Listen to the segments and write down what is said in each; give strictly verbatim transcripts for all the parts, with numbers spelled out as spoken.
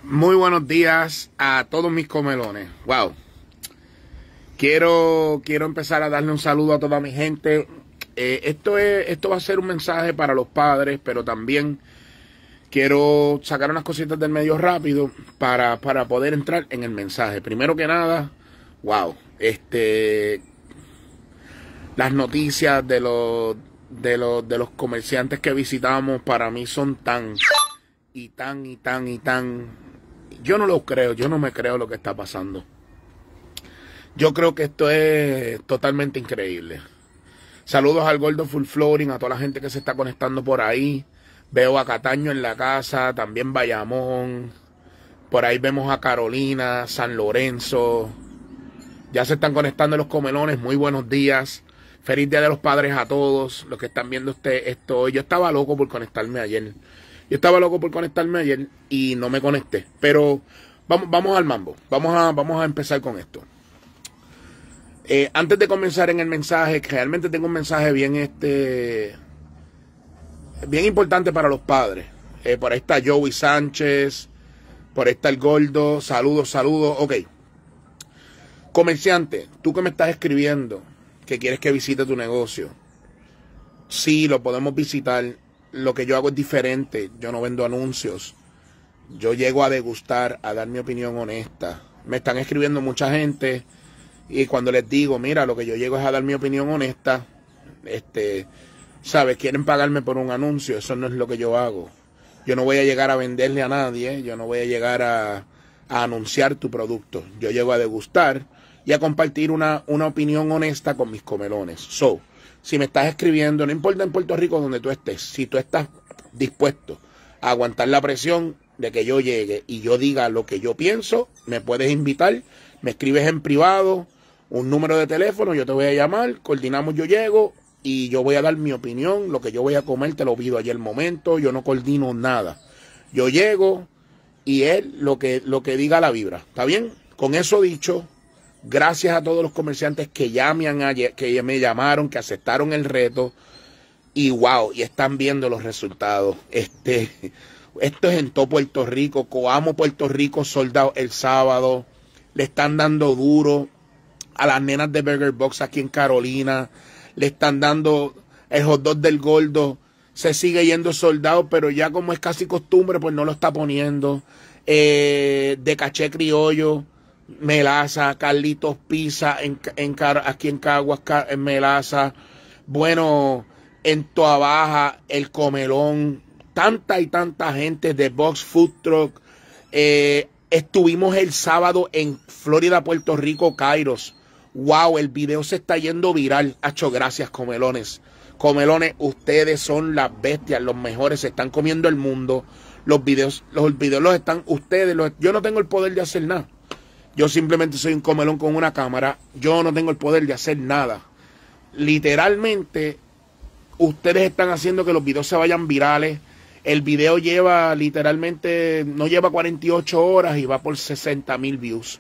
Muy buenos días a todos mis comelones. Wow. Quiero, quiero empezar a darle un saludo a toda mi gente. Eh, esto, es, esto va a ser un mensaje para los padres, pero también quiero sacar unas cositas del medio rápido para, para poder entrar en el mensaje. Primero que nada, wow. Este, las noticias de los, de los, de los comerciantes que visitamos para mí son tan y tan y tan y tan... Yo no lo creo, yo no me creo lo que está pasando. Yo creo que esto es totalmente increíble. Saludos al Gordo Full Flooring, a toda la gente que se está conectando por ahí. Veo a Cataño en la casa, también Bayamón. Por ahí vemos a Carolina, San Lorenzo. Ya se están conectando los comelones, muy buenos días. Feliz Día de los Padres a todos los que están viendo este, esto hoy. Yo estaba loco por conectarme ayer. Yo estaba loco por conectarme ayer y no me conecté. Pero vamos, vamos al mambo. Vamos a, vamos a empezar con esto. Eh, antes de comenzar en el mensaje, que realmente tengo un mensaje bien, este, bien importante para los padres. Eh, por ahí está Joey Sánchez. Por ahí está el Gordo. Saludos, saludos. Ok. Comerciante, tú que me estás escribiendo, que quieres que visite tu negocio. Sí, lo podemos visitar. Lo que yo hago es diferente. Yo no vendo anuncios. Yo llego a degustar, a dar mi opinión honesta. Me están escribiendo mucha gente y cuando les digo, mira, lo que yo llego es a dar mi opinión honesta, este, ¿sabes? Quieren pagarme por un anuncio. Eso no es lo que yo hago. Yo no voy a llegar a venderle a nadie. Yo no voy a llegar a, a anunciar tu producto. Yo llego a degustar y a compartir una, una opinión honesta con mis comelones. So, si me estás escribiendo, no importa en Puerto Rico donde tú estés, si tú estás dispuesto a aguantar la presión de que yo llegue y yo diga lo que yo pienso, me puedes invitar, me escribes en privado, un número de teléfono, yo te voy a llamar, coordinamos, yo llego y yo voy a dar mi opinión, lo que yo voy a comer te lo pido ayer el momento, yo no coordino nada. Yo llego y es lo que, lo que diga la vibra, ¿está bien? Con eso dicho, gracias a todos los comerciantes que ya me, han, que ya me llamaron, que aceptaron el reto y wow, y están viendo los resultados. Este, esto es en todo Puerto Rico, Coamo Puerto Rico soldado el sábado, le están dando duro a las nenas de Burger Box aquí en Carolina, le están dando el hot dog del Gordo, se sigue yendo soldado, pero ya como es casi costumbre, pues no lo está poniendo. Eh, de Caché Criollo, Melaza, Carlitos Pizza, en, en, aquí en Caguas, en Melaza, bueno, en Toa Baja, El Comelón, tanta y tanta gente de Box Food Truck. Eh, estuvimos el sábado en Florida, Puerto Rico, Kairos. Wow, el video se está yendo viral. Hacho, gracias, comelones. Comelones, ustedes son las bestias, los mejores, se están comiendo el mundo. Los videos, los videos los están, ustedes, los, yo no tengo el poder de hacer nada. Yo simplemente soy un comelón con una cámara. Yo no tengo el poder de hacer nada. Literalmente, ustedes están haciendo que los videos se vayan virales. El video lleva literalmente, no lleva cuarenta y ocho horas y va por sesenta mil views.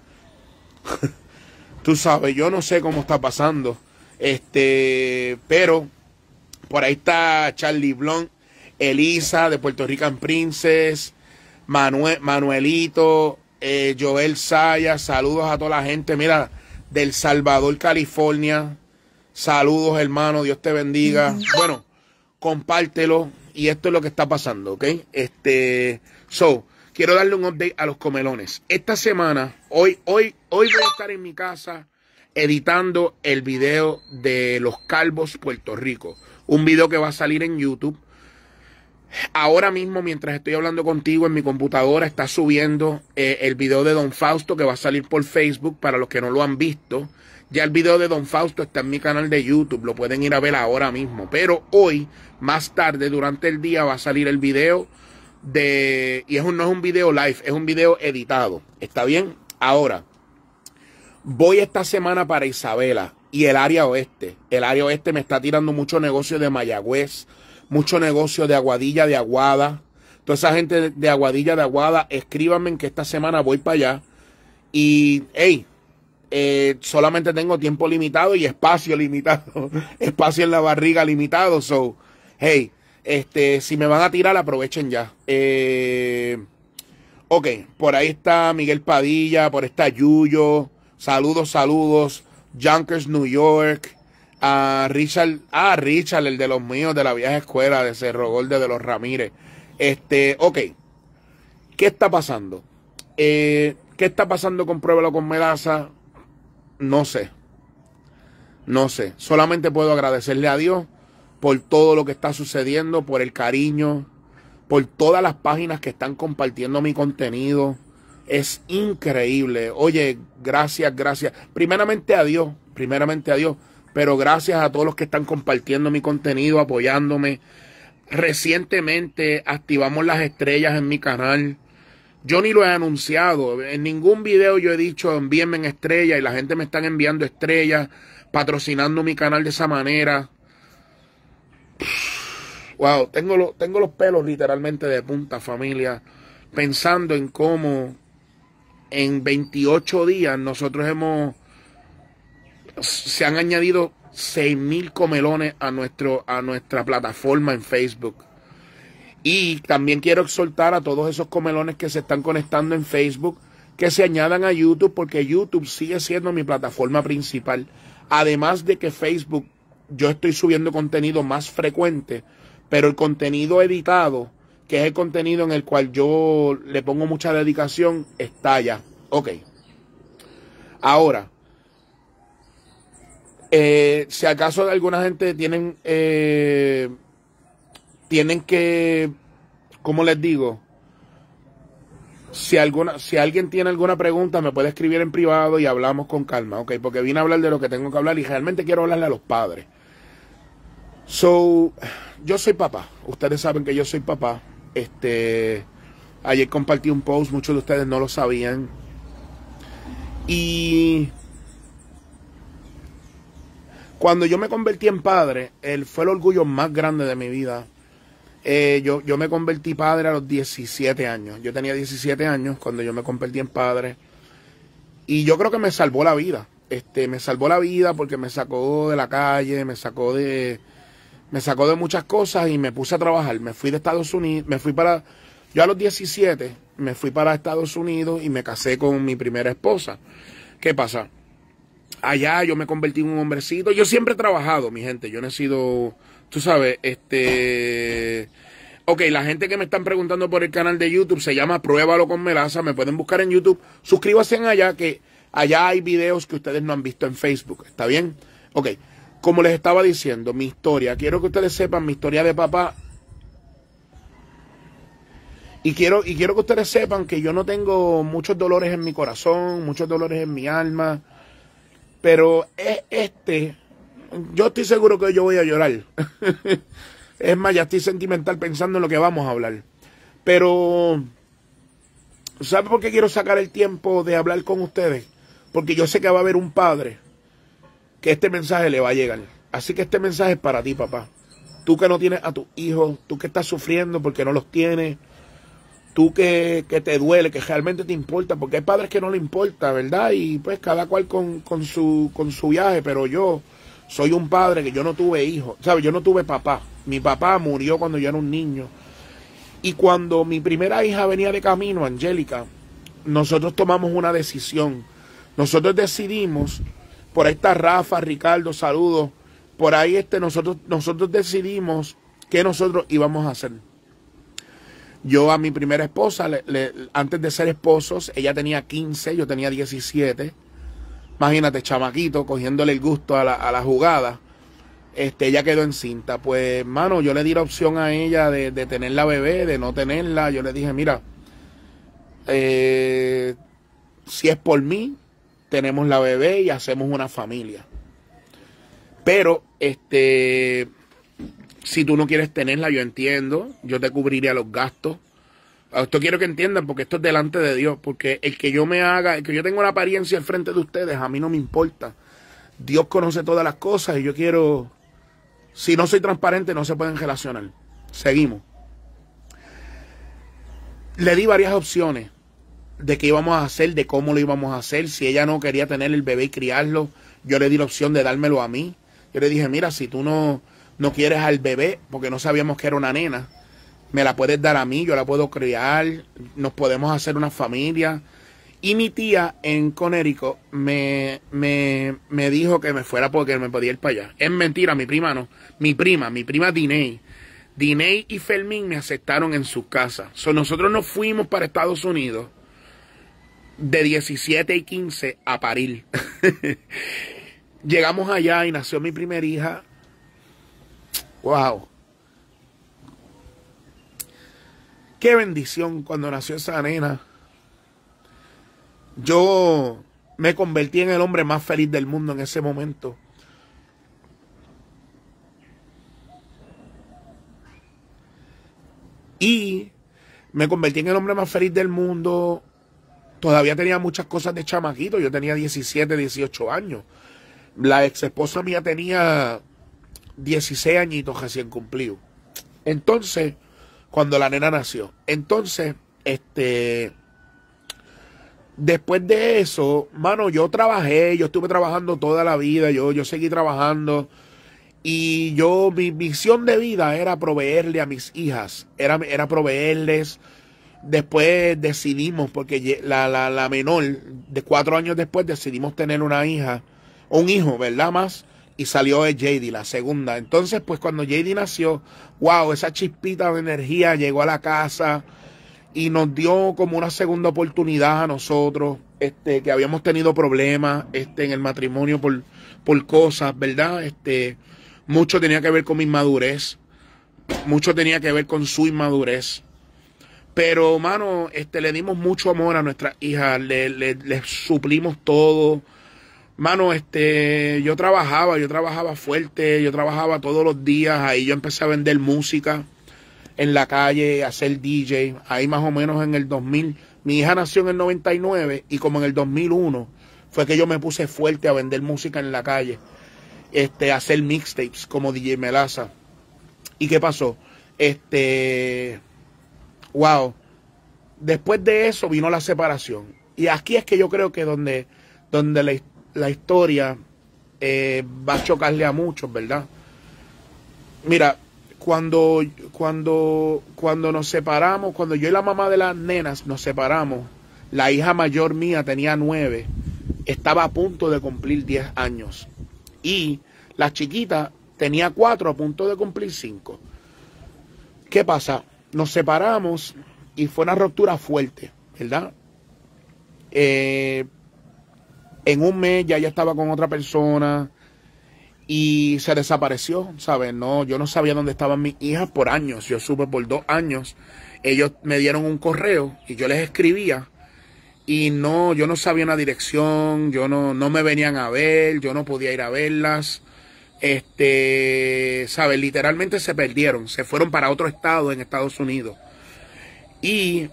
Tú sabes, yo no sé cómo está pasando. Este, pero por ahí está Charlie Blunt, Elisa de Puerto Rican Princess, Manuel, Manuelito, Eh, Joel Saya, saludos a toda la gente, mira, del Salvador, California, saludos hermano, Dios te bendiga. Bueno, compártelo y esto es lo que está pasando, ¿ok? Este, so, quiero darle un update a los comelones. Esta semana, hoy, hoy, hoy voy a estar en mi casa editando el video de los Calvos Puerto Rico, un video que va a salir en YouTube. Ahora mismo, mientras estoy hablando contigo en mi computadora, está subiendo eh, el video de Don Fausto que va a salir por Facebook para los que no lo han visto. Ya el video de Don Fausto está en mi canal de YouTube, lo pueden ir a ver ahora mismo. Pero hoy, más tarde, durante el día, va a salir el video de... Y es un, no es un video live, es un video editado. ¿Está bien? Ahora, voy esta semana para Isabela y el área oeste. El área oeste me está tirando mucho negocio de Mayagüez, mucho negocio de Aguadilla de Aguada. Toda esa gente de Aguadilla de Aguada, escríbanme que esta semana voy para allá. Y, hey, eh, solamente tengo tiempo limitado y espacio limitado. Espacio en la barriga limitado. So, hey, este, si me van a tirar, aprovechen ya. Eh, Ok, por ahí está Miguel Padilla, por ahí está Yuyo. Saludos, saludos. Junkers, New York. A Richard, ah, Richard, el de los míos, de la vieja escuela, de Cerro Gordo, de los Ramírez. Este, ok. ¿Qué está pasando? Eh, ¿Qué está pasando con Pruébalo con Melaza? No sé. No sé. Solamente puedo agradecerle a Dios por todo lo que está sucediendo, por el cariño, por todas las páginas que están compartiendo mi contenido. Es increíble. Oye, gracias, gracias. Primeramente a Dios, primeramente a Dios. Pero gracias a todos los que están compartiendo mi contenido, apoyándome. Recientemente activamos las estrellas en mi canal. Yo ni lo he anunciado. En ningún video yo he dicho envíenme en estrellas y la gente me están enviando estrellas, patrocinando mi canal de esa manera. Wow, tengo, lo, tengo los pelos literalmente de punta, familia, pensando en cómo en veintiocho días nosotros hemos... Se han añadido seis mil comelones a, nuestro, a nuestra plataforma en Facebook. Y también quiero exhortar a todos esos comelones que se están conectando en Facebook que se añadan a YouTube, porque YouTube sigue siendo mi plataforma principal. Además de que Facebook, yo estoy subiendo contenido más frecuente, pero el contenido editado, que es el contenido en el cual yo le pongo mucha dedicación, está allá. Ok. Ahora, Eh, si acaso alguna gente tienen eh, tienen que, ¿cómo les digo? Si alguna, si alguien tiene alguna pregunta, me puede escribir en privado y hablamos con calma, ¿ok? Porque vine a hablar de lo que tengo que hablar y realmente quiero hablarle a los padres. So, yo soy papá. Ustedes saben que yo soy papá. Este, ayer compartí un post, muchos de ustedes no lo sabían. Y cuando yo me convertí en padre, él fue el orgullo más grande de mi vida. Eh, yo, yo me convertí padre a los diecisiete años. Yo tenía diecisiete años cuando yo me convertí en padre. Y yo creo que me salvó la vida. Este, me salvó la vida porque me sacó de la calle, me sacó de, me sacó de muchas cosas y me puse a trabajar. Me fui de Estados Unidos, me fui para, yo a los diecisiete me fui para Estados Unidos y me casé con mi primera esposa. ¿Qué pasa? Allá yo me convertí en un hombrecito. Yo siempre he trabajado, mi gente. Yo no he sido, tú sabes, este... Ok, la gente que me están preguntando por el canal de YouTube se llama Pruébalo con Melaza. Me pueden buscar en YouTube. Suscríbanse allá, que allá hay videos que ustedes no han visto en Facebook. ¿Está bien? Ok, como les estaba diciendo, mi historia. Quiero que ustedes sepan mi historia de papá. Y quiero, y quiero que ustedes sepan que yo no tengo muchos dolores en mi corazón, muchos dolores en mi alma. Pero este, yo estoy seguro que yo voy a llorar. Es más, ya estoy sentimental pensando en lo que vamos a hablar. Pero, ¿sabe por qué quiero sacar el tiempo de hablar con ustedes? Porque yo sé que va a haber un padre que este mensaje le va a llegar. Así que este mensaje es para ti, papá. Tú que no tienes a tus hijos, tú que estás sufriendo porque no los tienes, tú que, que te duele, que realmente te importa, porque hay padres que no le importa, ¿verdad? Y pues cada cual con, con, su, con su viaje, pero yo soy un padre que yo no tuve hijos, ¿sabes? Yo no tuve papá. Mi papá murió cuando yo era un niño. Y cuando mi primera hija venía de camino, Angélica, nosotros tomamos una decisión. Nosotros decidimos, por ahí está Rafa, Ricardo, saludos, por ahí este, nosotros, nosotros decidimos qué nosotros íbamos a hacer. Yo a mi primera esposa, le, le, antes de ser esposos, ella tenía quince, yo tenía diecisiete. Imagínate, chamaquito, cogiéndole el gusto a la, a la jugada. Este, ella quedó encinta. Pues, mano, yo le di la opción a ella de, de tener la bebé, de no tenerla. Yo le dije, mira, eh, si es por mí, tenemos la bebé y hacemos una familia. Pero, este... si tú no quieres tenerla, yo entiendo. Yo te cubriría los gastos. Esto quiero que entiendan, porque esto es delante de Dios. Porque el que yo me haga, el que yo tenga una apariencia al frente de ustedes, a mí no me importa. Dios conoce todas las cosas y yo quiero... Si no soy transparente, no se pueden relacionar. Seguimos. Le di varias opciones de qué íbamos a hacer, de cómo lo íbamos a hacer. Si ella no quería tener el bebé y criarlo, yo le di la opción de dármelo a mí. Yo le dije, mira, si tú no... no quieres al bebé, porque no sabíamos que era una nena, me la puedes dar a mí, yo la puedo criar, nos podemos hacer una familia. Y mi tía en Connecticut me, me, me dijo que me fuera porque me podía ir para allá. Es mentira, mi prima no. Mi prima, mi prima Diney. Diney y Fermín me aceptaron en sus casas. So, nosotros nos fuimos para Estados Unidos de diecisiete y quince a parir. Llegamos allá y nació mi primera hija. ¡Wow! ¡Qué bendición cuando nació esa nena! Yo me convertí en el hombre más feliz del mundo en ese momento. Y me convertí en el hombre más feliz del mundo. Todavía tenía muchas cosas de chamaquito. Yo tenía diecisiete, dieciocho años. La ex esposa mía tenía dieciséis añitos recién cumplidos. Entonces, cuando la nena nació. Entonces, este... después de eso, mano, yo trabajé, yo estuve trabajando toda la vida, yo, yo seguí trabajando y yo, mi misión de vida era proveerle a mis hijas, era, era proveerles. Después decidimos, porque la, la, la menor, de cuatro años después, decidimos tener una hija, un hijo, ¿verdad? Más, y salió de J D, la segunda. Entonces, pues cuando J D nació, wow, esa chispita de energía llegó a la casa y nos dio como una segunda oportunidad a nosotros, este, que habíamos tenido problemas este, en el matrimonio por, por cosas, ¿verdad? Este, mucho tenía que ver con mi inmadurez, mucho tenía que ver con su inmadurez. Pero, mano, este, le dimos mucho amor a nuestras hijas, le, le, le suplimos todo. Mano, este, yo trabajaba, yo trabajaba fuerte, yo trabajaba todos los días, ahí yo empecé a vender música en la calle, a ser D J, ahí más o menos en el dos mil. Mi hija nació en el noventa y nueve y como en el dos mil uno fue que yo me puse fuerte a vender música en la calle, este, a hacer mixtapes como D J Melaza. ¿Y qué pasó? Este, wow, después de eso vino la separación. Y aquí es que yo creo que donde, donde la, la historia eh, va a chocarle a muchos, ¿verdad? Mira, Cuando, cuando, cuando nos separamos, cuando yo y la mamá de las nenas nos separamos, la hija mayor mía tenía nueve, estaba a punto de cumplir diez años. Y la chiquita tenía cuatro, a punto de cumplir cinco. ¿Qué pasa? Nos separamos y fue una ruptura fuerte, ¿verdad? Eh, en un mes ya ella estaba con otra persona. Y se desapareció, ¿sabes? No, yo no sabía dónde estaban mis hijas por años. Yo supe por dos años. Ellos me dieron un correo y yo les escribía. Y no, yo no sabía una dirección. Yo no, no me venían a ver. Yo no podía ir a verlas. Este, ¿sabes? Literalmente se perdieron. Se fueron para otro estado en Estados Unidos. Y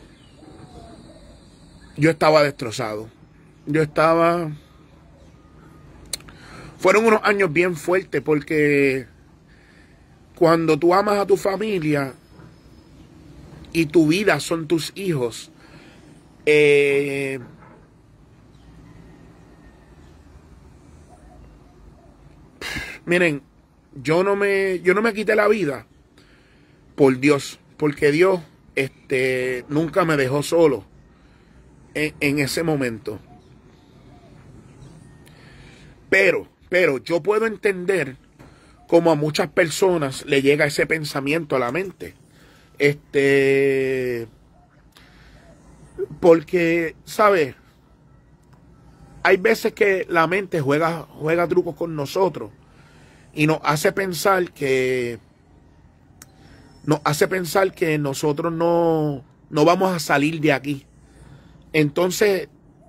yo estaba destrozado. Yo estaba... Fueron unos años bien fuertes porque cuando tú amas a tu familia y tu vida son tus hijos, eh, miren, yo no me, yo no me quité la vida por Dios, porque Dios este, nunca me dejó solo en, en ese momento. Pero... Pero yo puedo entender cómo a muchas personas le llega ese pensamiento a la mente. Este, porque, ¿sabes? Hay veces que la mente juega, juega trucos con nosotros y nos hace pensar que, nos hace pensar que nosotros no, no vamos a salir de aquí. Entonces,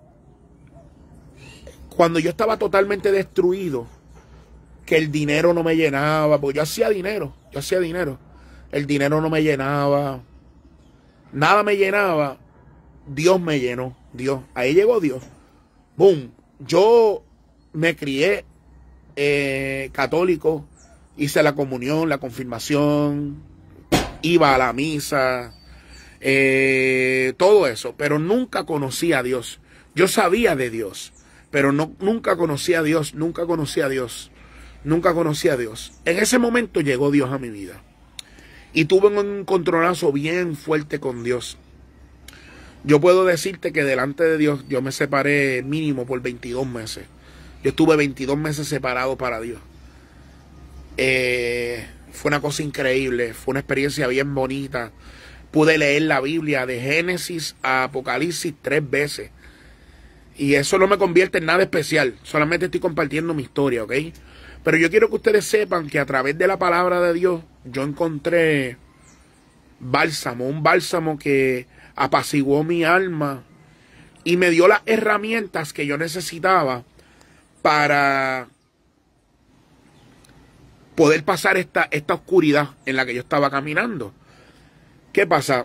cuando yo estaba totalmente destruido, que el dinero no me llenaba, porque yo hacía dinero, yo hacía dinero, el dinero no me llenaba, nada me llenaba, Dios me llenó, Dios, ahí llegó Dios, boom, yo me crié eh, católico, hice la comunión, la confirmación, iba a la misa, eh, todo eso, pero nunca conocí a Dios, yo sabía de Dios, pero no, nunca conocí a Dios, nunca conocí a Dios, nunca conocí a Dios. En ese momento llegó Dios a mi vida. Y tuve un encontronazo bien fuerte con Dios. Yo puedo decirte que delante de Dios yo me separé mínimo por veintidós meses. Yo estuve veintidós meses separado para Dios. Eh, fue una cosa increíble, fue una experiencia bien bonita. Pude leer la Biblia de Génesis a Apocalipsis tres veces. Y eso no me convierte en nada especial. Solamente estoy compartiendo mi historia, ¿ok? Pero yo quiero que ustedes sepan que a través de la palabra de Dios yo encontré bálsamo, un bálsamo que apaciguó mi alma y me dio las herramientas que yo necesitaba para poder pasar esta, esta oscuridad en la que yo estaba caminando. ¿Qué pasa?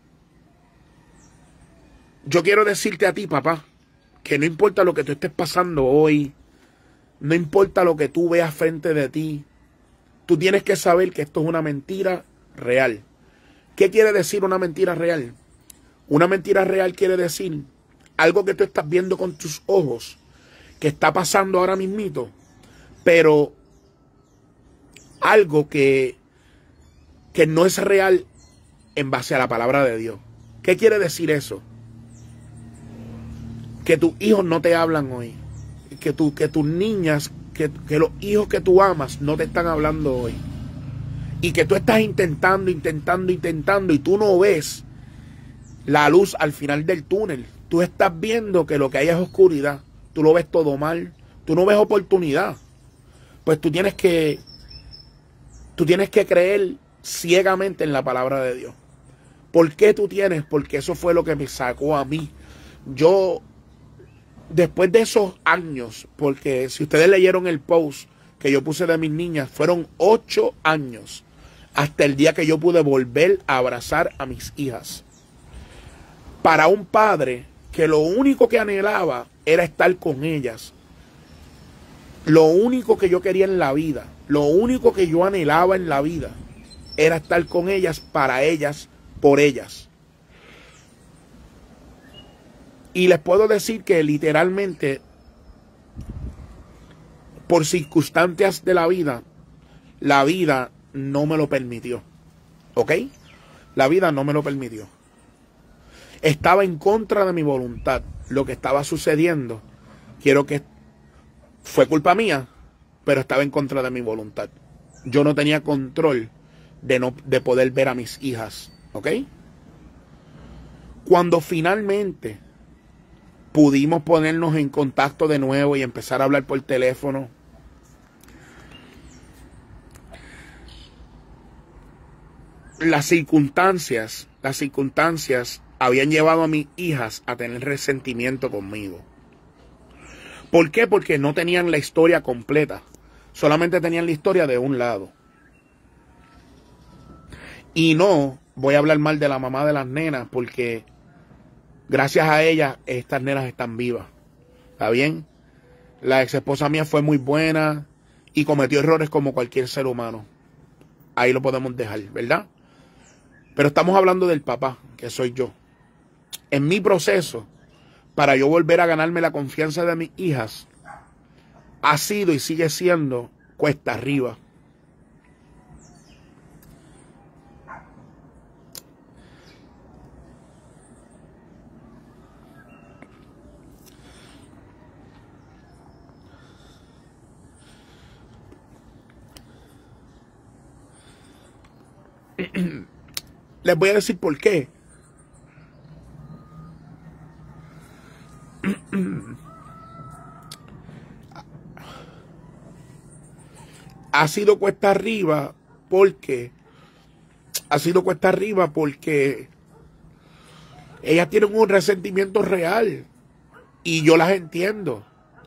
Yo quiero decirte a ti, papá, que no importa lo que tú estés pasando hoy, no importa lo que tú veas frente de ti, tú tienes que saber que esto es una mentira real. ¿Qué quiere decir una mentira real? Una mentira real quiere decir algo que tú estás viendo con tus ojos, que está pasando ahora mismito, pero algo que, que no es real en base a la palabra de Dios. ¿Qué quiere decir eso? Que tus hijos no te hablan hoy. Que, tu, que tus niñas, que, que los hijos que tú amas no te están hablando hoy. Y que tú estás intentando, intentando, intentando y tú no ves la luz al final del túnel. Tú estás viendo que lo que hay es oscuridad. Tú lo ves todo mal. Tú no ves oportunidad. Pues tú tienes que, tú tienes que creer ciegamente en la palabra de Dios. ¿Por qué tú tienes? Porque eso fue lo que me sacó a mí. Yo, después de esos años, porque si ustedes leyeron el post que yo puse de mis niñas, fueron ocho años hasta el día que yo pude volver a abrazar a mis hijas. Para un padre que lo único que anhelaba era estar con ellas. Lo único que yo quería en la vida, lo único que yo anhelaba en la vida, era estar con ellas, para ellas, por ellas. Y les puedo decir que literalmente, por circunstancias de la vida, la vida no me lo permitió. ¿Ok? La vida no me lo permitió. Estaba en contra de mi voluntad lo que estaba sucediendo. Quiero que fue culpa mía, pero estaba en contra de mi voluntad. Yo no tenía control de, no, de poder ver a mis hijas. ¿Ok? Cuando finalmente pudimos ponernos en contacto de nuevo y empezar a hablar por teléfono, las circunstancias, las circunstancias habían llevado a mis hijas a tener resentimiento conmigo. ¿Por qué? Porque no tenían la historia completa. Solamente tenían la historia de un lado. Y no voy a hablar mal de la mamá de las nenas, porque gracias a ella estas nenas están vivas. ¿Está bien? La ex esposa mía fue muy buena y cometió errores como cualquier ser humano. Ahí lo podemos dejar, ¿verdad? Pero estamos hablando del papá, que soy yo. En mi proceso, para yo volver a ganarme la confianza de mis hijas, ha sido y sigue siendo cuesta arriba. Les voy a decir por qué. Ha sido cuesta arriba porque ha sido cuesta arriba porque ellas tienen un resentimiento real y yo las entiendo.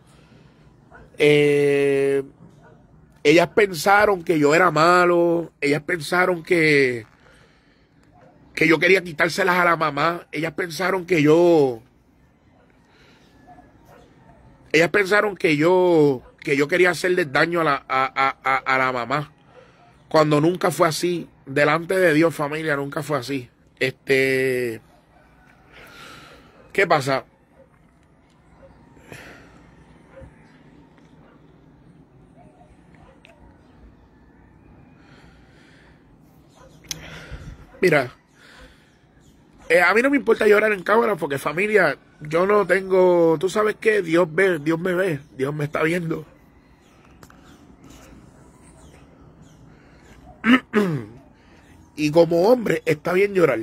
Eh, ellas pensaron que yo era malo, ellas pensaron que que yo quería quitárselas a la mamá, ellas pensaron que yo ellas pensaron que yo que yo quería hacerles daño a la, a, a, a la mamá, cuando nunca fue así. Delante de Dios, familia, nunca fue así. Este, ¿qué pasa? Mira, eh, a mí no me importa llorar en cámara porque familia, yo no tengo, tú sabes qué, Dios ve, Dios me ve, Dios me está viendo. Y como hombre está bien llorar.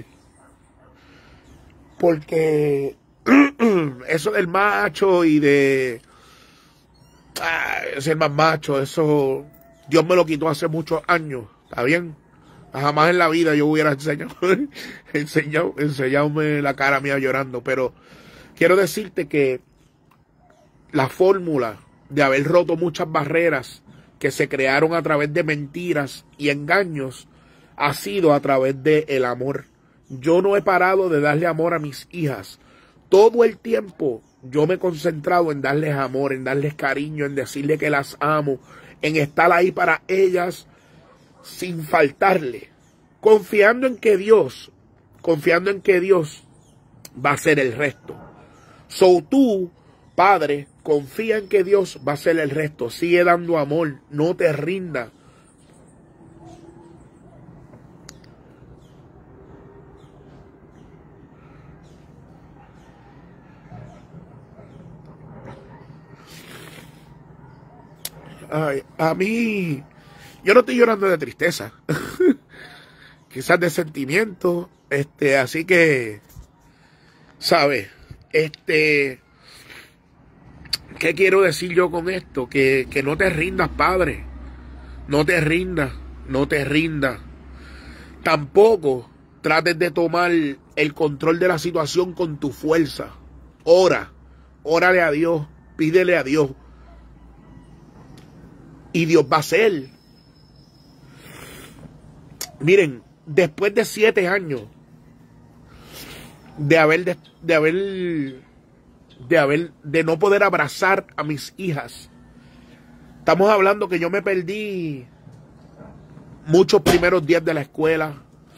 Porque eso del macho y de ah, ser más macho, eso Dios me lo quitó hace muchos años, ¿está bien? Jamás en la vida yo hubiera enseñado, enseñado, enseñadme la cara mía llorando, pero quiero decirte que la fórmula de haber roto muchas barreras que se crearon a través de mentiras y engaños ha sido a través del amor. Yo no he parado de darle amor a mis hijas. Todo el tiempo yo me he concentrado en darles amor, en darles cariño, en decirles que las amo, en estar ahí para ellas sin faltarle, confiando en que Dios, confiando en que Dios va a hacer el resto. So tú, padre, confía en que Dios va a hacer el resto. Sigue dando amor, no te rindas. Ay, a mí, yo no estoy llorando de tristeza, quizás de sentimiento, este, así que, ¿sabes? Este, ¿qué quiero decir yo con esto? Que, que no te rindas, padre, no te rindas, no te rindas. Tampoco trates de tomar el control de la situación con tu fuerza. Ora, órale a Dios, pídele a Dios. Y Dios va a hacer. Miren, después de siete años de haber, de, de haber, de haber, de no poder abrazar a mis hijas, estamos hablando que yo me perdí muchos primeros días de la escuela.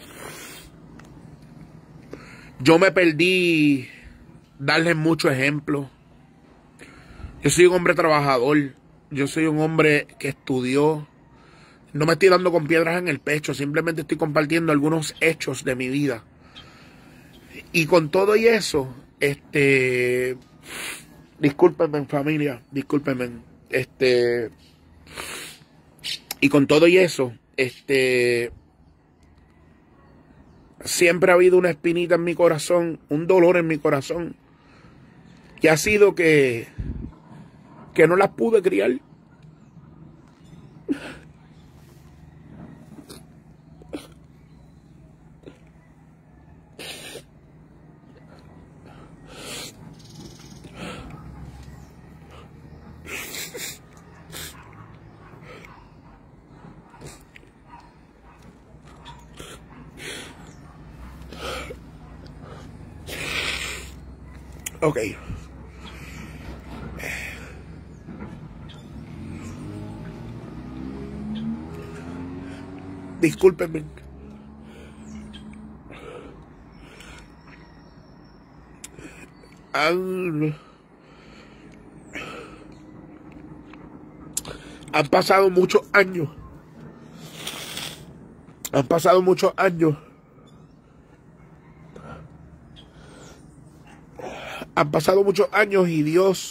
Yo me perdí darles muchos ejemplos. Yo soy un hombre trabajador. Yo soy un hombre que estudió. No me estoy dando con piedras en el pecho. Simplemente estoy compartiendo algunos hechos de mi vida. Y con todo y eso, este... discúlpenme, familia. Discúlpenme. Este... Y con todo y eso, este... siempre ha habido una espinita en mi corazón. Un dolor en mi corazón. Que ha sido que... que no las pude criar. Ok. Discúlpenme. Han, han pasado muchos años. Han pasado muchos años. Han pasado muchos años y Dios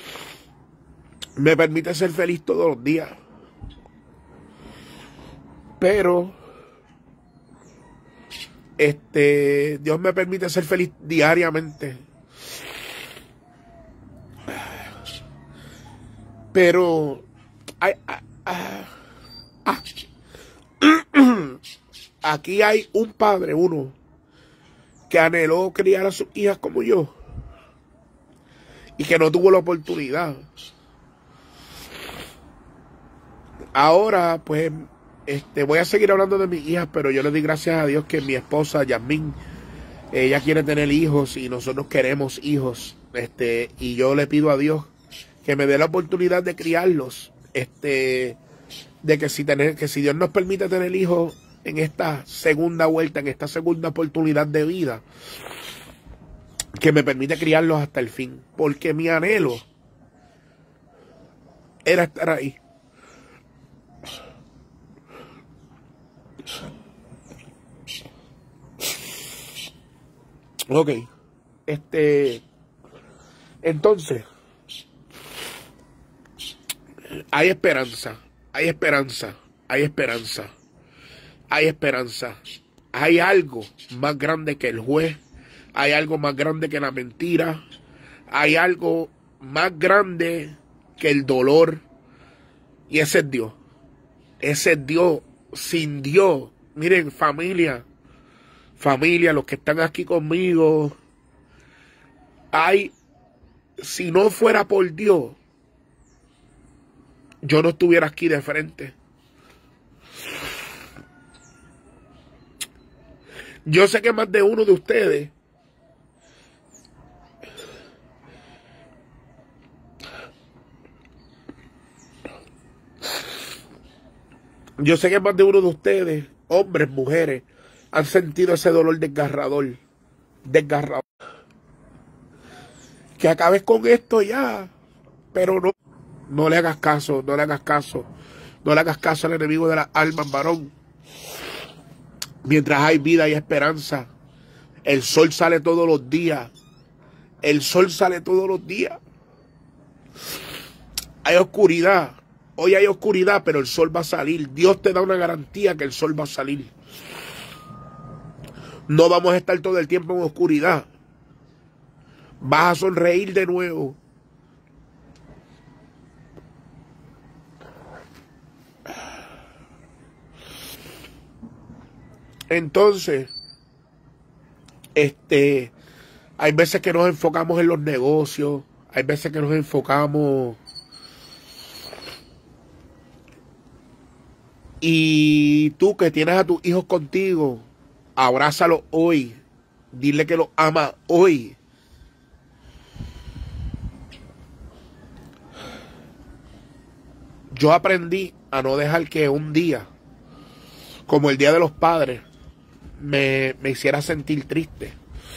me permite ser feliz todos los días. Pero este Dios me permite ser feliz diariamente. Pero hay, ah, ah, ah, aquí hay un padre, uno, que anheló criar a sus hijas como yo y que no tuvo la oportunidad. Ahora, pues, este, voy a seguir hablando de mis hijas, pero yo le doy gracias a Dios que mi esposa, Yasmín, ella quiere tener hijos y nosotros queremos hijos. Este, y yo le pido a Dios que me dé la oportunidad de criarlos. Este, de que si, tener, que si Dios nos permite tener hijos en esta segunda vuelta, en esta segunda oportunidad de vida, que me permite criarlos hasta el fin. Porque mi anhelo era estar ahí. Ok. Este. Entonces, hay esperanza. Hay esperanza. Hay esperanza. Hay esperanza. Hay algo más grande que el juez. Hay algo más grande que la mentira. Hay algo más grande que el dolor. Y ese es Dios. Ese es Dios. Sin Dios. Miren, familia. Familia, los que están aquí conmigo. Hay, si no fuera por Dios, yo no estuviera aquí de frente. Yo sé que más de uno de ustedes Yo sé que más de uno de ustedes, hombres, mujeres, han sentido ese dolor desgarrador. Desgarrador. Que acabes con esto ya. Pero no. No le hagas caso, no le hagas caso. No le hagas caso al enemigo de las almas, varón. Mientras hay vida y esperanza. El sol sale todos los días. El sol sale todos los días. Hay oscuridad. Hoy hay oscuridad, pero el sol va a salir. Dios te da una garantía que el sol va a salir. No vamos a estar todo el tiempo en oscuridad. Vas a sonreír de nuevo. Entonces, este, hay veces que nos enfocamos en los negocios. Hay veces que nos enfocamos... Y tú que tienes a tus hijos contigo, abrázalos hoy. Dile que los ama hoy. Yo aprendí a no dejar que un día, como el Día de los Padres, me, me hiciera sentir triste.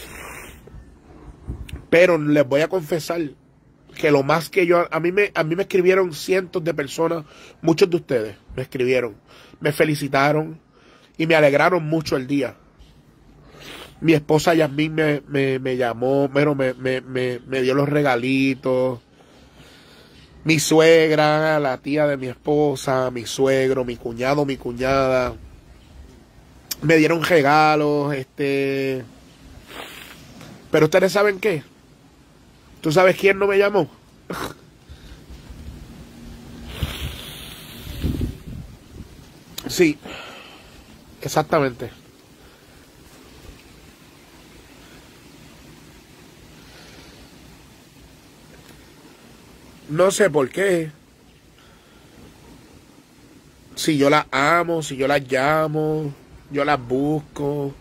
Pero les voy a confesar que lo más que yo... A mí, me, a mí me escribieron cientos de personas, muchos de ustedes me escribieron, me felicitaron y me alegraron mucho el día. Mi esposa Yasmín me, me, me llamó, pero me, me, me, me dio los regalitos. Mi suegra, la tía de mi esposa, mi suegro, mi cuñado, mi cuñada, me dieron regalos, este... Pero ustedes saben qué. ¿Tú sabes quién no me llamó? Sí, exactamente. No sé por qué. Si yo las amo, si yo las llamo, yo las busco.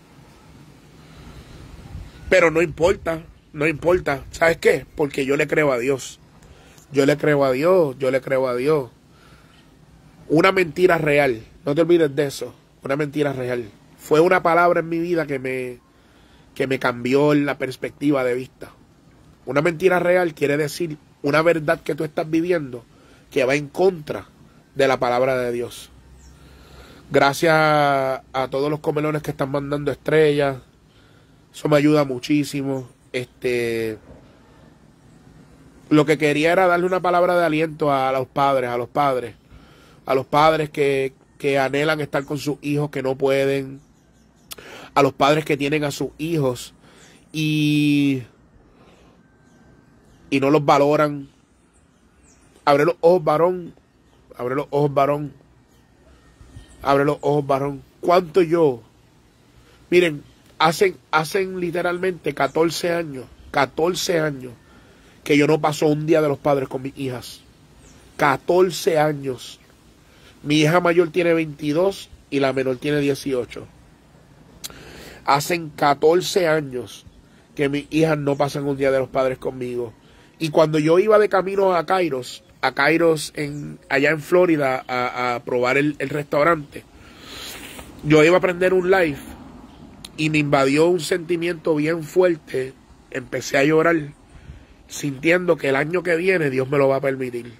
Pero no importa, no importa. ¿Sabes qué? Porque yo le creo a Dios. Yo le creo a Dios, yo le creo a Dios. Una mentira real, no te olvides de eso. Una mentira real. Fue una palabra en mi vida que me, que me cambió la perspectiva de vista. Una mentira real quiere decir una verdad que tú estás viviendo que va en contra de la palabra de Dios. Gracias a todos los comelones que están mandando estrellas. Eso me ayuda muchísimo. Este, lo que quería era darle una palabra de aliento a los padres, a los padres, a los padres que, que anhelan estar con sus hijos que no pueden, a los padres que tienen a sus hijos y, y no los valoran. Abre los ojos, varón. Abre los ojos, varón. Abre los ojos, varón. ¿Cuánto yo? Miren, hacen, hacen literalmente catorce años, catorce años, que yo no paso un día de los padres con mis hijas. catorce años. Mi hija mayor tiene veintidós y la menor tiene dieciocho. Hacen catorce años que mis hijas no pasan un día de los padres conmigo. Y cuando yo iba de camino a Kairos, a Kairos en, allá en Florida, a, a probar el, el restaurante, yo iba a prender un live y me invadió un sentimiento bien fuerte. Empecé a llorar, sintiendo que el año que viene Dios me lo va a permitir.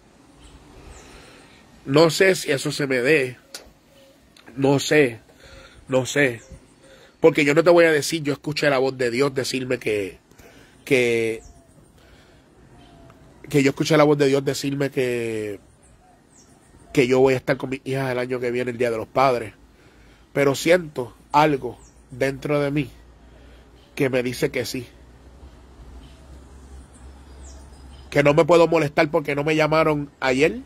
No sé si eso se me dé. No sé, no sé. Porque yo no te voy a decir, yo escuché la voz de Dios decirme que, que, que yo escuché la voz de Dios decirme que, que yo voy a estar con mis hijas el año que viene, el Día de los Padres. Pero siento algo dentro de mí que me dice que sí. Que no me puedo molestar porque no me llamaron ayer.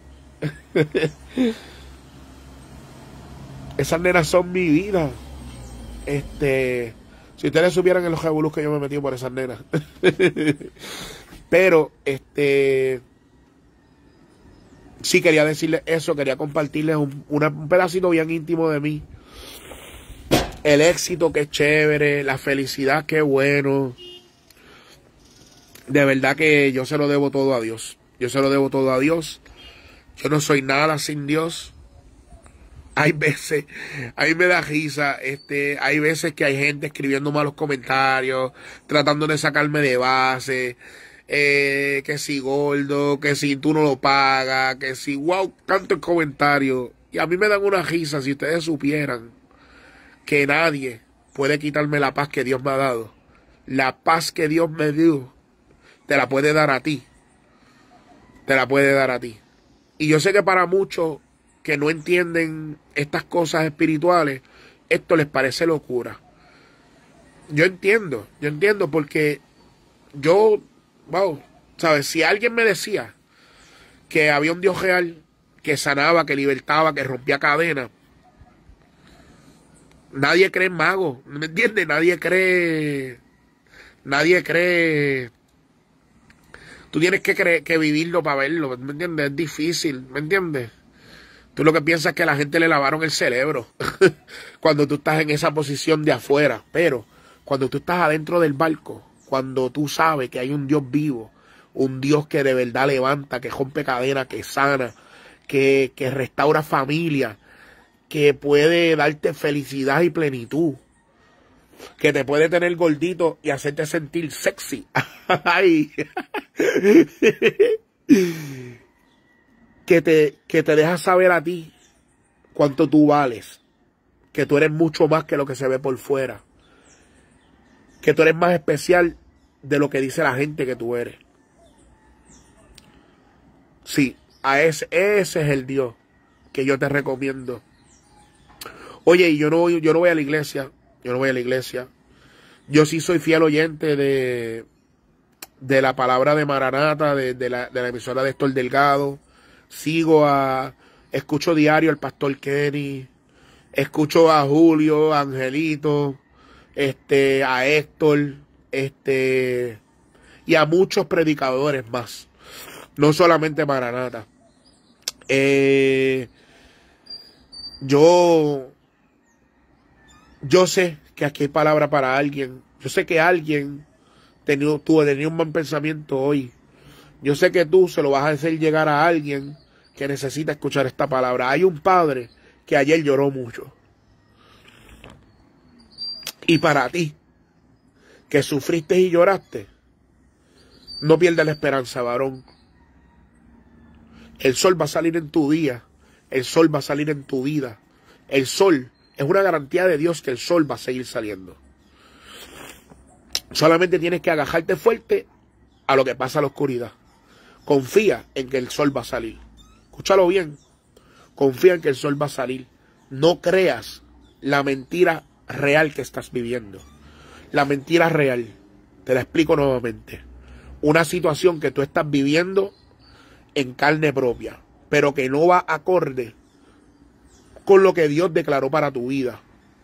Esas nenas son mi vida. Este, si ustedes supieran en los revolús que yo me he metido por esas nenas. Pero, este, sí quería decirles eso, quería compartirles un, una, un pedacito bien íntimo de mí. El éxito que es chévere, la felicidad que es bueno. De verdad que yo se lo debo todo a Dios. Yo se lo debo todo a Dios. Yo no soy nada sin Dios. Hay veces, a mí me da risa, este, hay veces que hay gente escribiendo malos comentarios, tratando de sacarme de base, eh, que si gordo, que si tú no lo pagas, que si wow, tantos comentarios. Y a mí me dan una risa si ustedes supieran que nadie puede quitarme la paz que Dios me ha dado. La paz que Dios me dio, te la puede dar a ti. Te la puede dar a ti. Y yo sé que para muchos que no entienden estas cosas espirituales, esto les parece locura. Yo entiendo, yo entiendo porque yo, wow, ¿sabes? Si alguien me decía que había un Dios real, que sanaba, que libertaba, que rompía cadenas, nadie cree en magos, ¿me entiendes? Nadie cree, nadie cree. Tú tienes que, creer, que vivirlo para verlo, ¿me entiendes? Es difícil, ¿me entiendes? Tú lo que piensas es que a la gente le lavaron el cerebro cuando tú estás en esa posición de afuera. Pero cuando tú estás adentro del barco, cuando tú sabes que hay un Dios vivo, un Dios que de verdad levanta, que rompe cadenas, que sana, que, que restaura familia, que puede darte felicidad y plenitud, que te puede tener gordito y hacerte sentir sexy. Ay. Que te, que te deja saber a ti cuánto tú vales, que tú eres mucho más que lo que se ve por fuera, que tú eres más especial de lo que dice la gente que tú eres. Sí, a ese, ese es el Dios que yo te recomiendo. Oye, y yo no, yo no voy a la iglesia, yo no voy a la iglesia. Yo sí soy fiel oyente de, de la palabra de Maranata, de, de, la, de la emisora de Héctor Delgado. Sigo a, escucho diario al pastor Kenny, escucho a Julio, a Angelito, este, a Héctor, este, y a muchos predicadores más. No solamente Maranata. Eh, yo, yo sé que aquí hay palabra para alguien. Yo sé que alguien tenido, tuvo tenido un buen pensamiento hoy. Yo sé que tú se lo vas a hacer llegar a alguien que necesita escuchar esta palabra. Hay un padre que ayer lloró mucho. Y para ti, que sufriste y lloraste, no pierdas la esperanza, varón. El sol va a salir en tu día. El sol va a salir en tu vida. El sol es una garantía de Dios que el sol va a seguir saliendo. Solamente tienes que agajarte fuerte a lo que pasa a la oscuridad. Confía en que el sol va a salir. Escúchalo bien. Confía en que el sol va a salir. No creas la mentira real que estás viviendo. La mentira real, te la explico nuevamente. Una situación que tú estás viviendo en carne propia, pero que no va acorde con lo que Dios declaró para tu vida.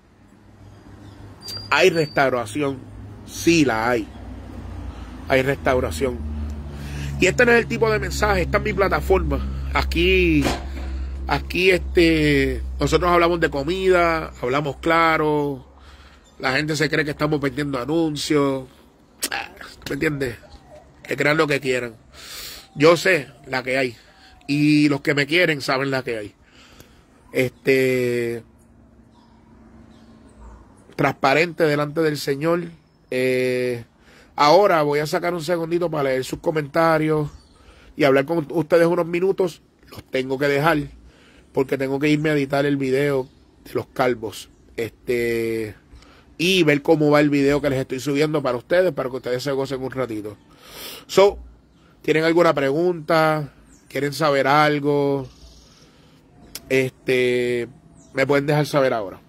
Hay restauración. Sí la hay. Hay restauración. Y este no es el tipo de mensaje. Esta es mi plataforma. Aquí, aquí este, nosotros hablamos de comida, hablamos claro. La gente se cree que estamos vendiendo anuncios. ¿Me entiendes? Que crean lo que quieran. Yo sé la que hay. Y los que me quieren saben la que hay. Este, transparente delante del Señor. Eh, ahora voy a sacar un segundito para leer sus comentarios y hablar con ustedes unos minutos. Los tengo que dejar porque tengo que irme a editar el video de los calvos. Este, y ver cómo va el video que les estoy subiendo para ustedes, para que ustedes se gocen un ratito. So, ¿tienen alguna pregunta? ¿Quieren saber algo? Este, me pueden dejar saber ahora.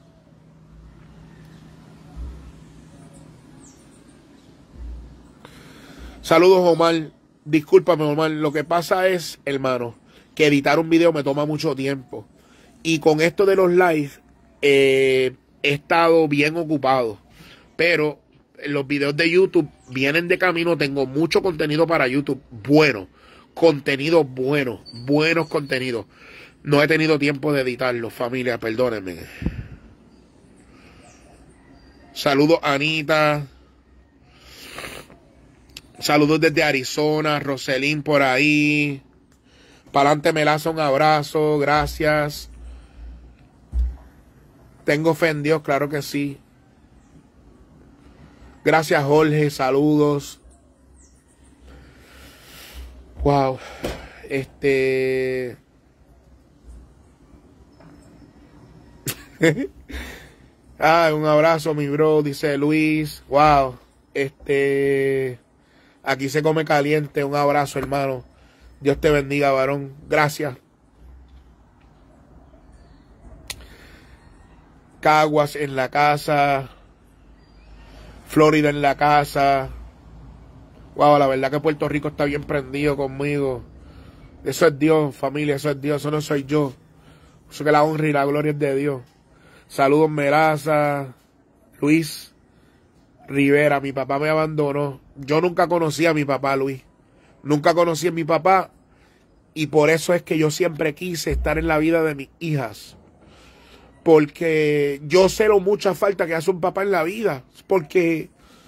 Saludos, Omar. Discúlpame, Omar. Lo que pasa es, hermano, que editar un video me toma mucho tiempo. Y con esto de los live, eh, he estado bien ocupado. Pero los videos de YouTube vienen de camino. Tengo mucho contenido para YouTube. Bueno. Contenido bueno. Buenos contenidos. No he tenido tiempo de editarlo, familia. Perdónenme. Saludos, Anita. Saludos desde Arizona. Roselín por ahí. Pa'lante Melaza, un abrazo. Gracias. Tengo fe en Dios, claro que sí. Gracias, Jorge. Saludos. Wow. Este... ah, un abrazo, mi bro, dice Luis. Wow. Este... Aquí se come caliente. Un abrazo, hermano. Dios te bendiga, varón. Gracias. Caguas en la casa. Florida en la casa. Wow, la verdad que Puerto Rico está bien prendido conmigo. Eso es Dios, familia, eso es Dios, eso no soy yo. Eso que la honra y la gloria es de Dios. Saludos, Melaza. Luis Rivera, mi papá me abandonó. Yo nunca conocí a mi papá, Luis. Nunca conocí a mi papá. Y por eso es que yo siempre quise estar en la vida de mis hijas. Porque yo sé lo mucha falta que hace un papá en la vida. Porque...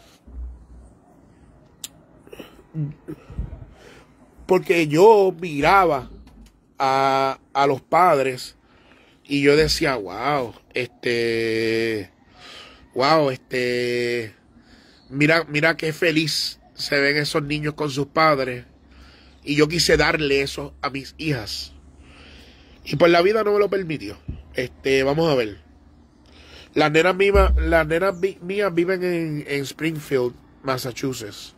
Porque yo miraba a, a los padres y yo decía, wow, este... Wow, este... Mira, mira qué feliz se ven esos niños con sus padres. Y yo quise darle eso a mis hijas. Y pues la vida no me lo permitió. Este, vamos a ver. Las nenas mías, las nenas mías viven en, en Springfield, Massachusetts.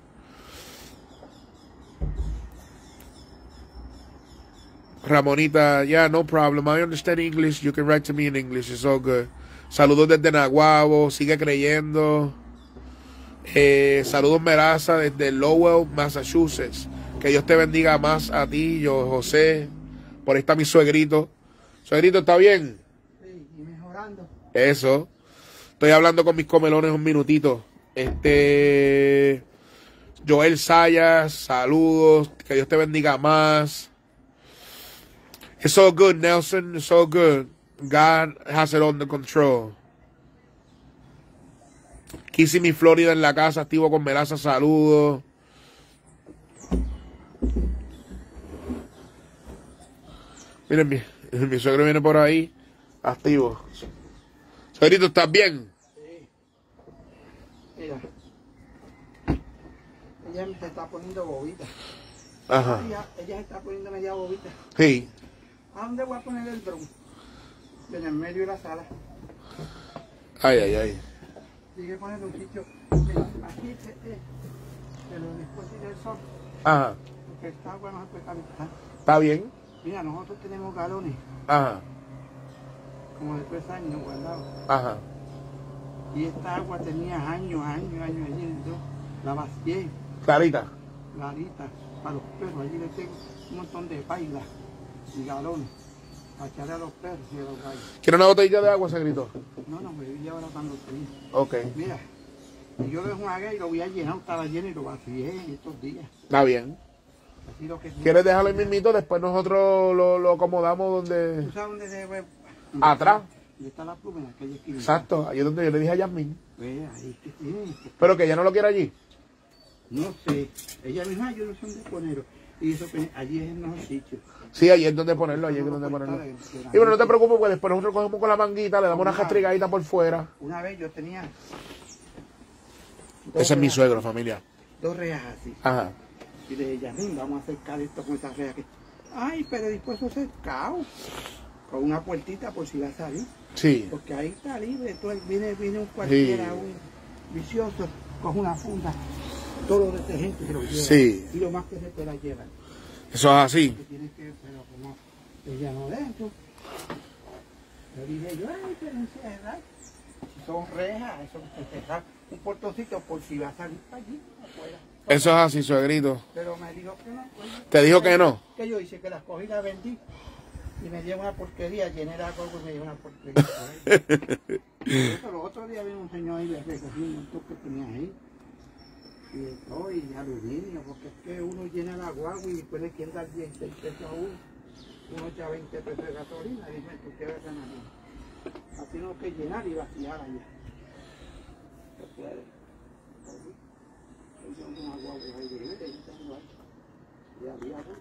Ramonita, yeah, no problem. I understand English. You can write to me in English. It's all good. Saludos desde Naguabo. Sigue creyendo. Eh, saludos, Melaza, desde Lowell, Massachusetts. Que Dios te bendiga más a ti, yo, José. Por ahí está mi suegrito. Suegrito, ¿está bien? Sí, y mejorando. Eso. Estoy hablando con mis comelones un minutito. Este... Joel Sayas, saludos. Que Dios te bendiga más. It's all good, Nelson. It's all good. God has it under control. Kissimmee, Florida en la casa, activo con Melaza, saludos. Miren, mi, mi suegro viene por ahí, activo. Suegrito, ¿estás bien? Sí. Mira. Ella se está poniendo bobita. Ajá. Ella, ella se está poniendo media bobita. Sí. ¿A dónde voy a poner el dron? En el medio de la sala. Ay, ay, ay. Sigue poniendo un sitio. Mira, aquí este, este, pero después del sol. Ajá. Porque esta agua no se puede calentar. ¿Está bien? Mira, nosotros tenemos galones, Ajá. como de tres años guardados. Ajá. Y esta agua tenía años, años, años allí. Yo la vacié, Clarita. clarita, para los perros. Allí le tengo un montón de pailas y galones para echarle a los perros y a los gallos. ¿Quiere una botellita de agua, Suegrito? No, no, me voy ahora cuando estoy. Ok. Mira, si yo dejo un agua y lo voy a llenar, estaba lleno y lo vacié en estos días. Está bien. Así lo que ¿Quieres dejarlo ahí mismito? Después nosotros lo, lo acomodamos donde... ¿Tú sabes dónde se ve? Atrás. ¿Dónde está la pluma? En aquella esquina. Exacto, ahí es donde yo le dije a Yasmín. Ve, ahí que tiene. Pero que ella no lo quiere allí. No sé. Ella misma, yo no sé dónde ponerlo. Y eso que allí es el mejor sitio. Sí, allí es donde ponerlo, allí es donde ponerlo. Y pero no te preocupes, porque después nosotros cogemos con la manguita, le damos una jastrigadita por fuera. Una vez yo tenía... Ese es mi suegro, familia. Dos rejas así. Ajá. Y le dije, Yasmín, vamos a acercar esto con esas rejas. Que... Ay, pero después eso cercado. Con una puertita por si va a salir. Sí. Porque ahí está libre, entonces viene, viene un cualquiera, Sí. un vicioso, coge una funda, todo lo detergente se lo lleva. Sí. Y lo más que se pueda llevar. Eso es así. Que tiene que, pero como ella no dentro. Le dije yo, ay, pero encierra. Si son rejas, eso que cerrar un portoncito por si va a salir para allí, afuera. Eso es así, suegrito. Pero me dijo que no. Pues, ¿Te dijo que no? Que yo hice que las cogí y las vendí. Y me dio una porquería, llené la coco y me dio una porquería. Eso, los otros días vino un señor y le recogí un montón que tenía ahí. Y de todo, y de aluminio, porque es que uno llena la guagua y después le quieren dar dieciséis pesos a uno. Uno echa veinte pesos de gasolina y dice, ¿tú qué vas a ganar? Así no que llenar y vaciar allá. Se puede. Yo una guagua ahí de él, y tengo ahí. Y había dos.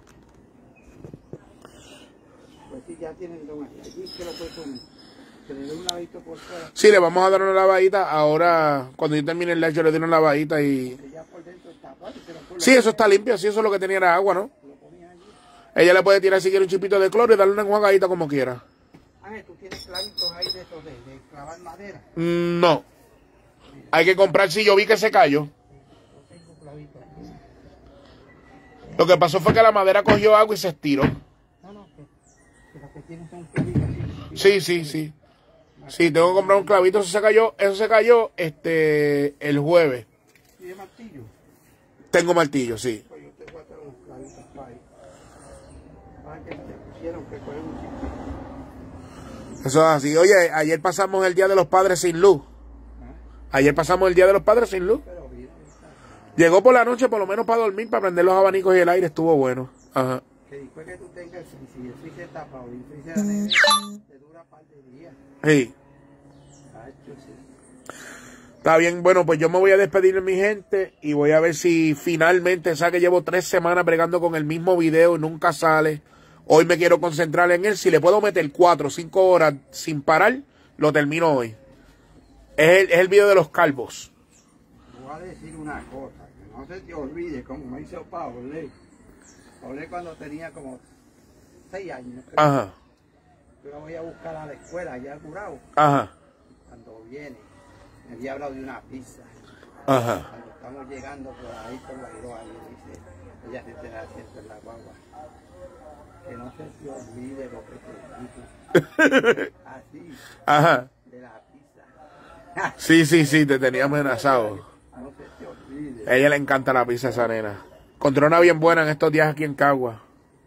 Pues sí, ya tienen don ahí. Allí que lo puede comer. Se le da un lavadito por fuera. Sí, le vamos a dar una lavadita. Ahora, cuando yo termine el live, yo le doy una lavadita y... Ya por dentro está aparte, pero por Sí, eso está limpio. Sí, eso es lo que tenía era agua, ¿no? lo ponía allí. Ella le puede tirar si quiere un chipito de cloro y darle una enjuagadita como quiera. Ángel, tú tienes clavitos ahí de esos de, de clavar madera. Mm, No. Hay que comprar, si yo vi que se cayó. Yo tengo clavitos aquí. Lo que pasó fue que la madera cogió agua y se estiró. No, no, que, que lo que tienes son clavitos así. Sí, sí, sí. Sí, tengo que comprar un clavito. Eso se cayó, eso se cayó este el jueves. ¿Y de martillo? Tengo martillo, sí. Pues yo te voy a traer unos clavitos para ahí. Para que te pusieron que coger un chiquito. Eso es así. Oye, ayer pasamos el Día de los Padres sin luz. Ayer pasamos el Día de los Padres sin luz. Pero mira, está. Llegó por la noche, por lo menos para dormir, para prender los abanicos y el aire. Estuvo bueno. Ajá. Que después que tú tengas el si el freezer tapado y el freezer de nevera, te dura un par de días. Sí. Cacho, sí. Está bien, bueno, pues yo me voy a despedir de mi gente y voy a ver si finalmente, sabes que llevo tres semanas bregando con el mismo video y nunca sale. Hoy me quiero concentrar en él. Si le puedo meter cuatro o cinco horas sin parar, lo termino hoy. Es el, es el video de los calvos. Voy a decir una cosa, que no se te olvide, como me hizo Paulé. Paulé cuando tenía como seis años. Creo. Ajá, Yo la voy a buscar a la escuela, allá al Curao. ajá, Cuando viene, me había hablado de una pizza. ajá. Cuando estamos llegando por ahí, por la Iroa, y dice, ella se te asiento en la guagua. Que no se te olvide lo que te dije. Así, Ajá. de la pizza. Sí, sí, sí, te tenía amenazado. No se te olvide. A ella le encanta la pizza a esa nena. Encontré una bien buena en estos días aquí en Cagua.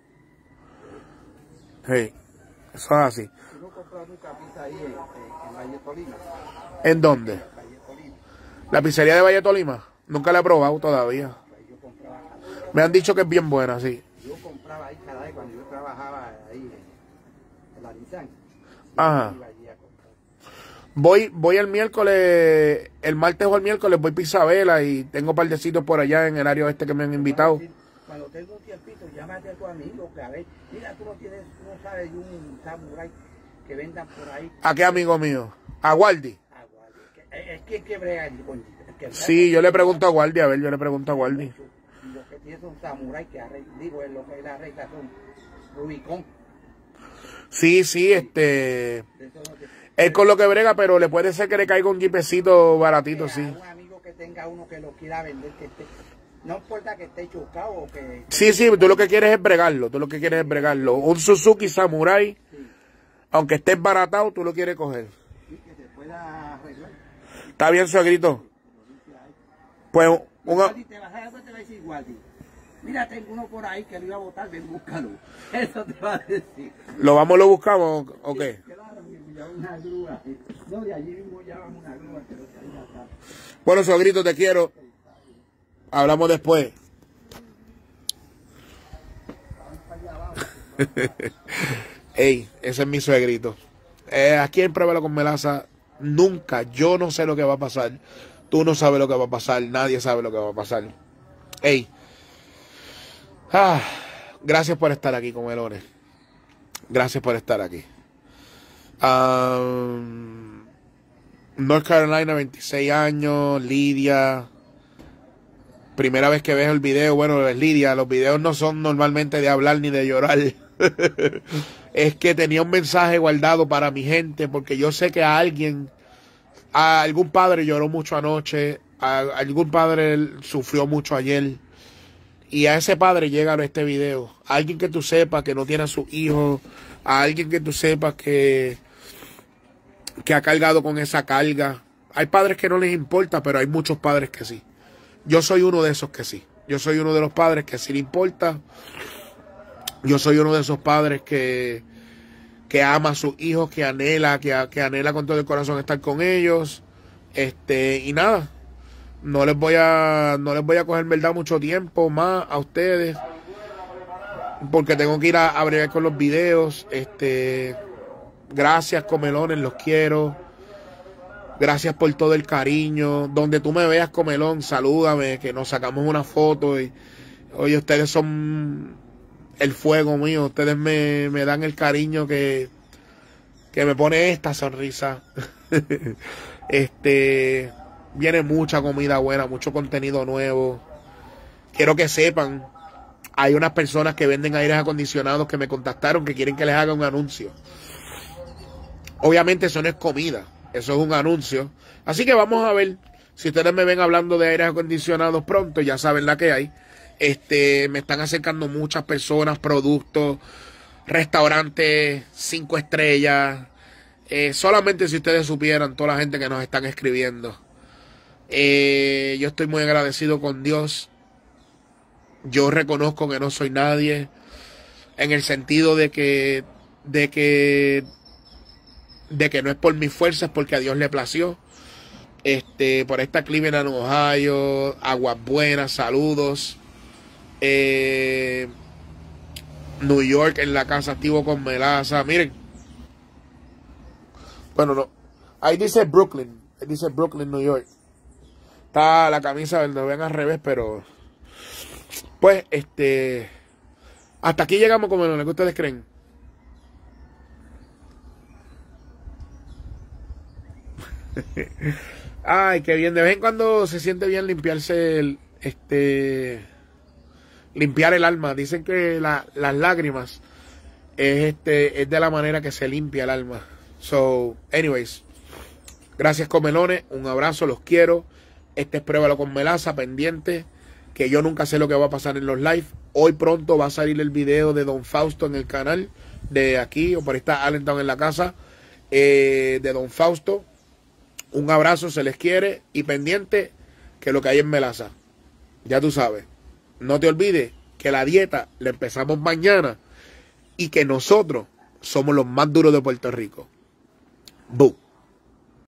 Sí, eso es así. ¿Tú no compras nunca pizza ahí en, en, en Valle Tolima? ¿En dónde? Valle Tolima. La pizzería de Valle Tolima. Nunca la he probado todavía. Pues yo compraba, Me han dicho que es bien buena, sí. yo compraba ahí cada vez cuando yo trabajaba ahí en, en la Nissan. Ajá. Iba allí a comprar. Voy, voy el miércoles, el martes o el miércoles voy a Isabela y tengo un par de sitios por allá en el área este que me han invitado. Cuando tengo un tiempito, llámate a tu amigo que a ver, mira, tú no tienes, tú no sabes de un samurái que vendan por ahí. ¿A qué amigo mío? ¿A Guardi? Agua, que- es que hay que bregar allí con el que Sí, yo le pregunto a Guardi, a ver, yo le pregunto a Guardi. Y lo que tiene son samuráis que arreglan, digo, es lo que es la regla son Rubicón. Sí, sí, este... De eso no te- Él con lo que brega, pero le puede ser que le caiga un jipecito baratito, a sí. un amigo que tenga uno que lo quiera vender, que esté, no importa que esté chocado o que... Sí, sí, tú lo que quieres es bregarlo, tú lo que quieres es bregarlo. Un Suzuki Samurai, Sí, aunque esté baratado, tú lo quieres coger. sí, que se pueda arreglar. ¿Está bien, suegrito? Pues, un... Igual, y te vas a dar, te va a decir igual. Mira, tengo uno por ahí que lo iba a botar, ven, búscalo. Eso te va a decir. ¿Lo vamos, lo buscamos o qué? Claro, ya una grúa. No, de allí mismo llaman una grúa que lo traiga acá. Bueno, suegrito, te quiero. Hablamos después. Ey, ese es mi suegrito. Eh, aquí en Pruébalo con Melaza, nunca, yo no sé lo que va a pasar. Tú no sabes lo que va a pasar, nadie sabe lo que va a pasar. Ey, ah, gracias por estar aquí, comelones. Gracias por estar aquí. Um, North Carolina, veintiséis años, Lidia. Primera vez que ves el video, bueno, es Lidia. Los videos no son normalmente de hablar ni de llorar. es que tenía un mensaje guardado para mi gente, porque yo sé que a alguien, a algún padre lloró mucho anoche, a algún padre sufrió mucho ayer, y a ese padre llega este video. A alguien que tú sepas que no tiene a su hijo, a alguien que tú sepas que, que ha cargado con esa carga. Hay padres que no les importa, pero hay muchos padres que sí. Yo soy uno de esos que sí. Yo soy uno de los padres que sí le importa. Yo soy uno de esos padres que, que ama a sus hijos, que anhela, que, que anhela con todo el corazón estar con ellos. Este, y nada, no les voy a, no les voy a coger verdad mucho tiempo más a ustedes, porque tengo que ir a, a bregar con los videos. Este, gracias, comelones, los quiero. Gracias por todo el cariño. Donde tú me veas, comelón, salúdame, que nos sacamos una foto. Y, oye, ustedes son el fuego mío, ustedes me, me dan el cariño que, que me pone esta sonrisa. Este, viene mucha comida buena, mucho contenido nuevo. Quiero que sepan, hay unas personas que venden aires acondicionados que me contactaron que quieren que les haga un anuncio. Obviamente eso no es comida, eso es un anuncio. Así que vamos a ver, si ustedes me ven hablando de aires acondicionados pronto, ya saben la que hay. Este, me están acercando muchas personas, productos, restaurantes, cinco estrellas. Eh, solamente si ustedes supieran toda la gente que nos están escribiendo. Eh, yo estoy muy agradecido con Dios. Yo reconozco que no soy nadie, en el sentido de que, de que, de que no es por mis fuerzas, porque a Dios le plació. Este, por esta Cleveland, Ohio, Aguas Buenas, saludos. Eh, New York, en la casa activo con Melaza. Miren, bueno, no, ahí dice Brooklyn, ahí dice Brooklyn, New York. Está la camisa, lo ven al revés, pero pues este, hasta aquí llegamos con melones. ¿Qué ustedes creen? Ay, qué bien. De vez en cuando se siente bien limpiarse el, este, limpiar el alma. Dicen que la, las lágrimas es, este, es de la manera que se limpia el alma. So, anyways, gracias, comelones. Un abrazo, los quiero. Este es Pruébalo con Melaza, pendiente, que yo nunca sé lo que va a pasar en los live. Hoy pronto va a salir el video de Don Fausto en el canal de aquí, o por ahí está Allentown en la casa, eh, de Don Fausto. Un abrazo, se les quiere, y pendiente que lo que hay en Melaza, ya tú sabes. No te olvides que la dieta la empezamos mañana y que nosotros somos los más duros de Puerto Rico. Boom.